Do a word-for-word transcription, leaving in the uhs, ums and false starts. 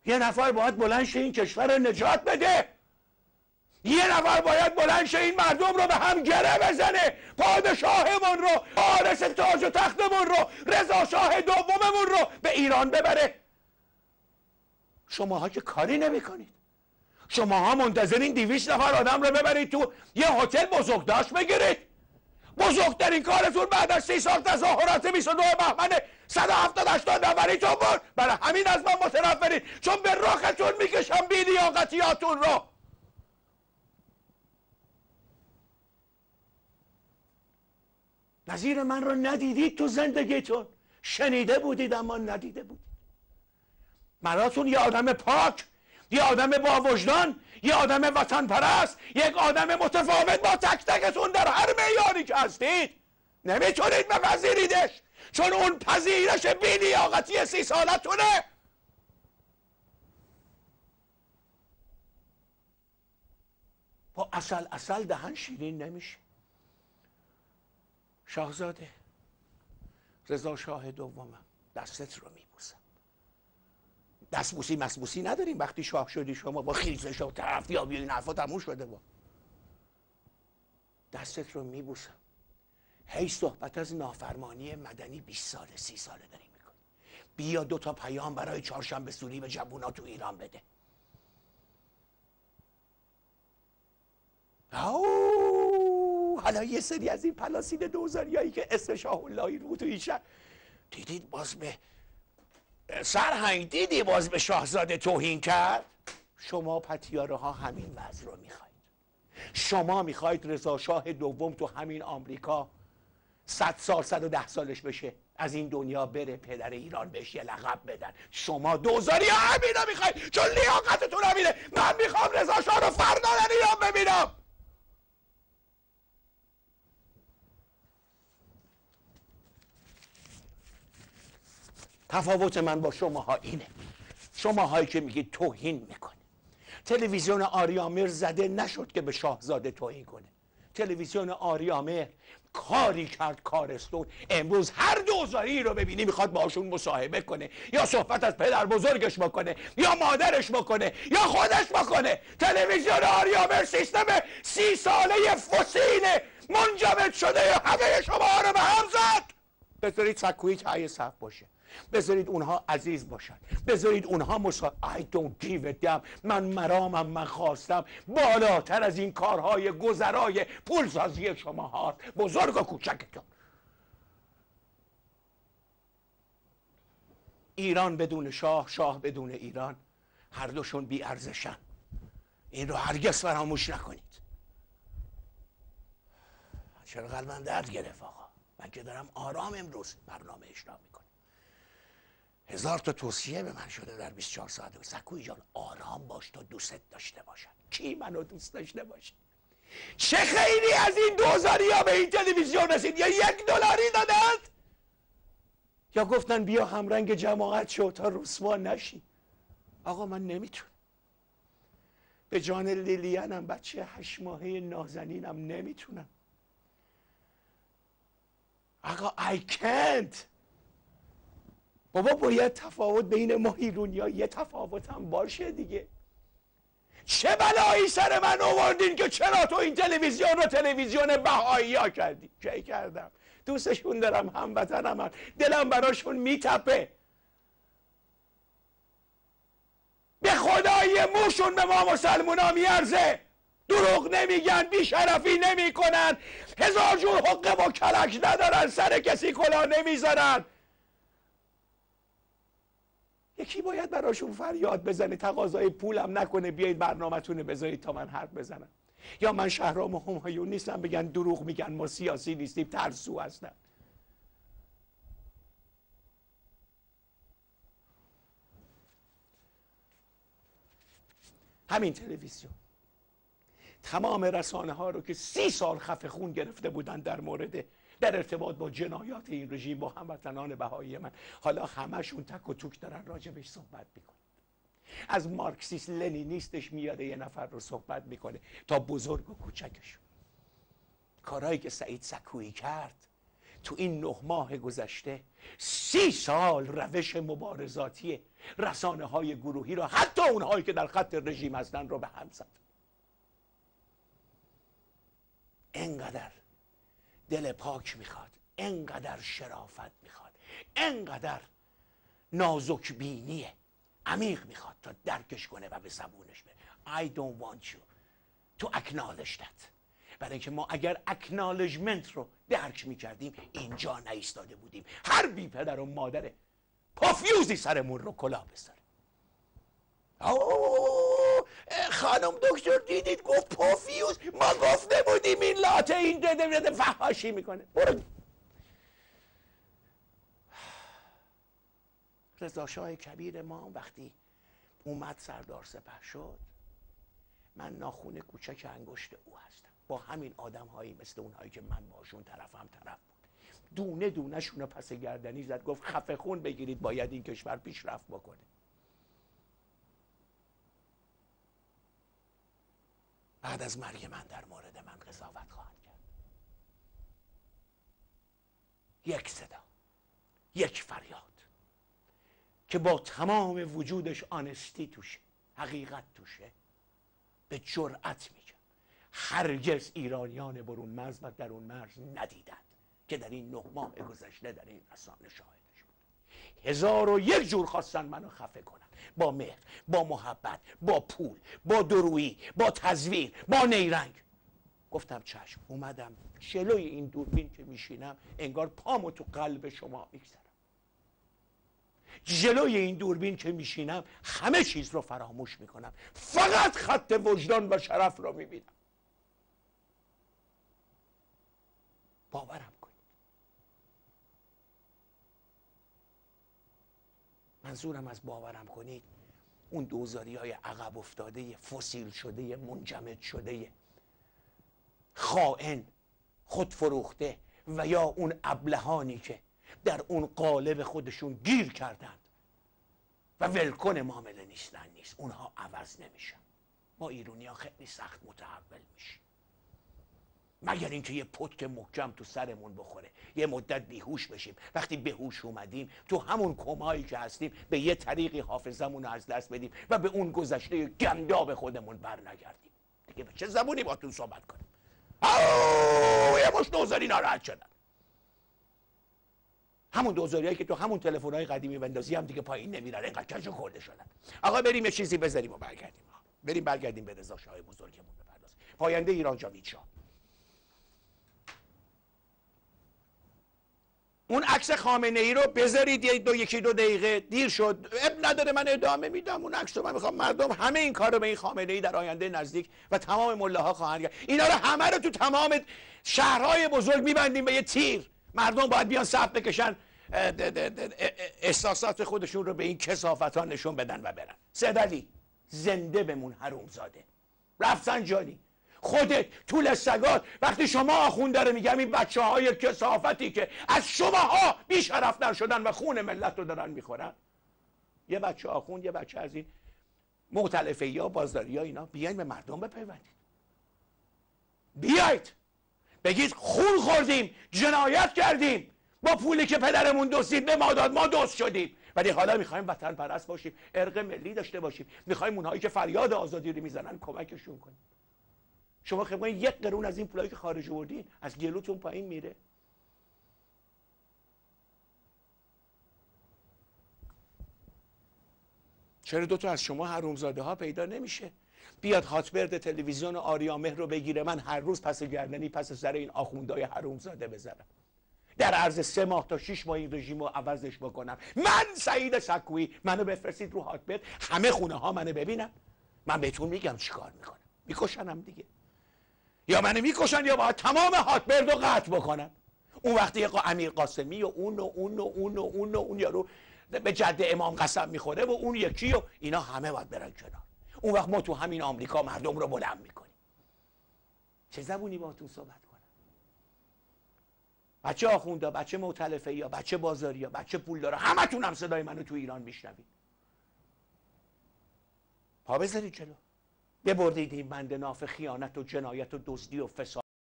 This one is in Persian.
یه نفر باید بلند شه این کشور رو نجات بده. یه نفر باید بلند شه این مردم رو به هم گره بزنه، پادشاهمون رو، وارث تاج و تختمون رو، رضا شاه دوممون رو به ایران ببره. شماها که کاری نمی کنید. شماها منتظرین دویست نفر آدم رو ببرید تو یه هتل بزرگداشت بگیرید. بزرگترین کارتون بعد از سی سال تظاهرات بیست و دو بهمن صد و هفتاد هشتاد نفریتون بود. برای همین از من متنفرید، چون به رختون میکشم بی‌لیاقتیاتون رو. نظیر من رو ندیدید تو زندگیتون، شنیده بودید اما ندیده بودید. مراتون یه آدم پاک، یه آدم با وجدان، یه آدم وطن پرست، یک آدم متفاوت با تک تکتون در هر معیاری که هستید نمیتونید بپذیریدش، چون اون پذیرش بی‌لیاقتی سی سالتونه. با اصل اصل دهن شیرین نمیشه. شاهزاده رضا شاه دومم، دستت رو میبوسم. دستبوسی مسبوسی نداریم. وقتی شاه شدی شما با خیزش و طرفیابی این حرفا تموم شده. با دستت رو میبوسم. هی صحبت از نافرمانی مدنی بیست ساله سی ساله داریم میکنی. بیا دو تا پیام برای چهارشنبه سوری به جوونا تو ایران بده. اوه، حالا یه سری از این پلاسین دوزاریایی که اسم شاه اللهی رو تو این شهر دیدید باز به سرهنگ دیدی باز به شاهزاده توهین کرد. شما پتیاره ها همین وضع رو میخواید. شما میخواید رضا شاه دوم تو همین آمریکا صد سال صد و ده سالش بشه، از این دنیا بره، پدر ایران بهش یه لقب بدن. شما دوزاری ها همین رو میخواید، چون لیاقتتون همینه. من میخوام رضا شاه رو فردا در ایران ببینم. تفاوت من با شماها اینه. شماهایی که میگید توهین میکنه. تلویزیون آریامر زده نشد که به شاهزاده توهین کنه. تلویزیون آریامر کاری کرد کارستون. امروز هر دوزاری رو ببینی میخواد باشون مصاحبه کنه، یا صحبت از پدر بزرگش بکنه، یا مادرش بکنه، یا خودش بکنه. تلویزیون آریامر سیستم سی ساله فسیل منجمد شده همه شما رو به هم زد. بذارید سکویی ته صف باشه، بذارید اونها عزیز باشن، بذارید اونها مسا I don't give a damn. من مرامم، من خواستم بالاتر از این کارهای گذرای پولسازی شما هاست، بزرگ و کوچکتون. ایران بدون شاه، شاه بدون ایران، هر دوشون بی ارزشن. این رو هرگز فراموش نکنید. چرا قلبم درد گرفت آقا؟ من که دارم آرام امروز برنامه اجرا میکنم. هزار تا توصیه به من شده در بیست و چهار ساعت. سکویی جان آرام باش تا دوستت داشته باشن. کی منو دوست داشته باشه؟ چه خیلی از این دوزاری ها به این تلویزیون رسید؟ یا یک دلاری دادند یا گفتن بیا همرنگ جماعت شو تا رسوا نشی. آقا من نمیتونم. به جان لیلیانم، بچه هشت ماهه نازنینم نمیتونم. آقا I can't. بابا باید تفاوت بین ما ایرونیا یه تفاوت هم باشه دیگه. چه بلایی سر من آوردین که چرا تو این تلویزیون رو تلویزیون بهایی ها کردی؟ چه کردم؟ دوستشون دارم، هموطنم هم، دلم براشون میتپه. به خدای موشون به ما مسلمون ها میارزه. دروغ نمیگن، بیشرفی نمی کنن، هزار جور حقه و کلک ندارن، سر کسی کلاه نمیذارن. یکی باید براشون فریاد بزنه، تقاضای پولم نکنه بیایید برنامه‌تون بذارید تا من حرف بزنم. یا من شهرام همایون نیستم بگن دروغ میگن، ما سیاسی نیستیم، ترسو هستن. همین تلویزیون تمام رسانه ها رو که سی سال خفه خون گرفته بودن در مورد در ارتباط با جنایات این رژیم با هموطنان بهایی من، حالا همشون تک و توک دارن راجبش صحبت میکنن. از مارکسیست لنینیستش میاده یه نفر رو صحبت میکنه تا بزرگ و کوچکش. کارهایی که سعید سکویی کرد، تو این نه ماه گذشته سی سال روش مبارزاتی رسانه های گروهی را، حتی اونهایی که در خط رژیم هستند، رو به هم زد. انقدر دل پاک میخواد، انقدر شرافت میخواد، انقدر نازک بینی عمیق میخواد تا درکش کنه و به زبونش بره. I don't want you to acknowledge that. برای اینکه ما اگر اکنالجمنت رو درک میکردیم اینجا نایستاده بودیم. هر بی پدر و مادر پافیوزی سرمون رو کلاه بذاره. اوه خانم دکتر دیدید گفت پافیوز، ما گفته بودیم این لاته این دده دده فحاشی میکنه. برو. رضا شاه کبیر ما وقتی اومد سردار سپه شد، من ناخون کوچک انگشت او هستم، با همین آدم هایی مثل اونهایی که من باشون طرفم طرف بود، دونه دونه شون پس گردنی زد، گفت خفه خون بگیرید، باید این کشور پیشرفت بکنه. بعد از مرگ من در مورد من قضاوت خواهند کرد. یک صدا، یک فریاد که با تمام وجودش آنستی توشه، حقیقت توشه، به جرأت میگم هرگز ایرانیان برون مرز و درون مرز ندیدند که در این نه ماه گذشته در این رسانه شاهدش بود. هزار و یک جور خواستن منو خفه کنن، با مهر، با محبت، با پول، با درویی، با تزویر، با نیرنگ. گفتم چشم. اومدم جلوی این دوربین که میشینم انگار پامو تو قلب شما میگذارم. جلوی این دوربین که میشینم همه چیز رو فراموش میکنم، فقط خط وجدان و شرف رو میبینم. باورم کنید. منظورم از باورم کنید اون دوزاری های عقب افتاده، فسیل شده، منجمد شده، خائن، خودفروخته و یا اون ابلهانی که در اون قالب خودشون گیر کردند و ولکن معامله نیستن نیست، اونها عوض نمیشن. ما ایرانی ها خیلی سخت متحول میشیم، مگر اینکه یه پتک محکم تو سرمون بخوره، یه مدت بیهوش بشیم. وقتی بهوش اومدیم تو همون کمایی که هستیم به یه طریقی حافظمون رو از دست بدیم و به اون گذشته گنداب خودمون بر نگردیم. دیگه به چه زبونی باتون صحبت کنیم؟ آوووو یه مش دوزاری ناراحت شدن. همون دوزاریایی که تو همون تلفن‌های قدیمی بندازی هم دیگه پایین نمیرن، اینقدر کج و خورده شدن. آقا بریم یه چیزی بذاریم و برگردیم. بریم برگردیم به رضا شاه بزرگمون بپردازیم. پاینده ایران جاوید شاه. اون عکس خامنه ای رو بذارید یه دو یکی دو دقیقه، دیر شد، اب نداره، من ادامه میدم اون عکس رو. من میخوام مردم همه این کار رو به این خامنه ای در آینده نزدیک و تمام ملاها خواهند کرد. اینا رو همه رو تو تمام شهرهای بزرگ میبندیم به یه تیر. مردم باید بیان صف بکشن، احساسات خودشون رو به این کثافت ها نشون بدن و برن. سیدعلی زنده بمون حرومزاده. رفسنجانی خودت طول سگات، وقتی شما آخونده رو میگم این بچه های کثافتی که از شماها بیشرفتر شدن و خون ملت رو دارن میخورن، یه بچه آخوند، یه بچه از این مختلفه یا بازداری ها، اینا بیاین به مردم بپیوندید، بیایید بگید خون خوردیم، جنایت کردیم، با پولی که پدرمون دزدید به ما داد، ما دزد شدیم، ولی حالا میخوایم وطن پرست باشیم، ارق ملی داشته باشیم، میخوایم اونهایی که فریاد آزادی رو میزنن کمکشون کنیم. شما خب یک قرون از این پولایی که خارج آوردین از گلوتون پایین میره. چرا دوتا از شما حرومزاده ها پیدا نمیشه؟ بیاد هاتبرد تلویزیون آریامهر رو بگیره، من هر روز پس گردنی پس سر این آخوندهای حرومزاده بزنم، در عرض سه ماه تا شش ماه این رژیم رو عوضش بکنم. من سعید سکویی، منو بفرستید رو هاتبرد، همه خونه ها منو ببینن، من بهتون میگم چیکار میکنم. میکشنم دیگه، یا منو میکشن یا باید تمام هاتبرد رو قطع بکنن. اون وقتی امیر قاسمی و اون و اون و اون و اون و اون یارو به جد امام قسم میخوره و اون یکی و اینا همه باید برن کنار. اون وقت ما تو همین آمریکا مردم رو بلند میکنیم. چه زبونی باهاتون صحبت کنم؟ بچه آخونده، بچه مؤتلفه یا بچه بازاری یا بچه پول داره، همتون هم صدای منو تو ایران میشنوید. پا بذارید جلو. ببردید این بند ناف خیانت و جنایت و دزدی و فساد